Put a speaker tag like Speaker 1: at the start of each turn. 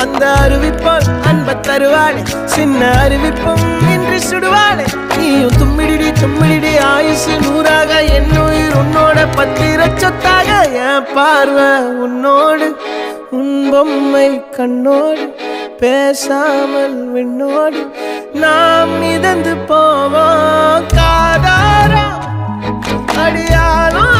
Speaker 1: அந்த அறிவிப்பால் அன்ப தருவாளே சின்ன அறிவிப்பும் இன்றி சுடுவாளே நீயும் தும்மிடி தும்மிடி ஆயுசு நூறாக என்னுயிர் உன்னோட பத்திர சொத்தாக என் பார்வை உன்னோடு உன் பொம்மை கண்ணோடு பேசாமல் விண்ணோடு நாம் மிதந்து போவோம் காதாரா அடியாலும்